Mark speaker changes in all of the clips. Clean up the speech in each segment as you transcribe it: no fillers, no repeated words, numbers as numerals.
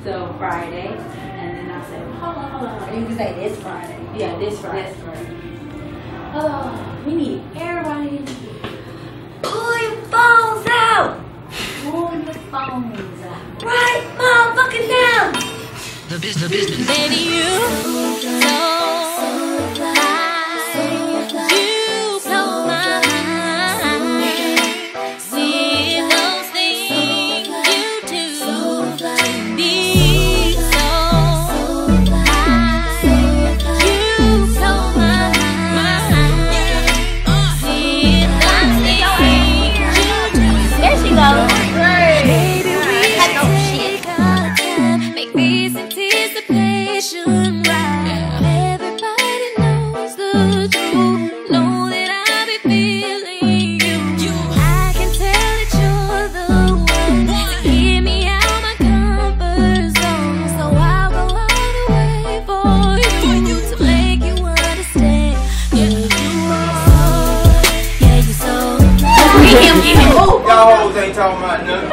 Speaker 1: So Friday, and then I said, hold on.
Speaker 2: You can say this Friday.
Speaker 1: Yeah, this Friday. Oh, we need everybody in here.
Speaker 2: Pull your phones out!
Speaker 1: Pull your phones out.
Speaker 2: Right motherfucking now!
Speaker 3: The business.
Speaker 4: Baby, you blow my mind. See those things you do to me so high. You blow my mind. See those things you do.
Speaker 2: There she goes.
Speaker 4: Baby, we take our time, make this anticipation right. Everybody knows the truth, know that I be feeling you. I can tell that you're the one to get me out my comfort zone. So I'll go all the way for you to make you understand. Yeah, you so.
Speaker 5: Y'all hoes ain't talking about nothing.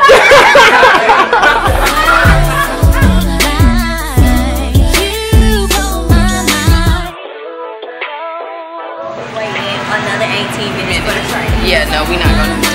Speaker 2: Wait, another 18 minutes for the train.
Speaker 6: Yeah, no, we're not gonna.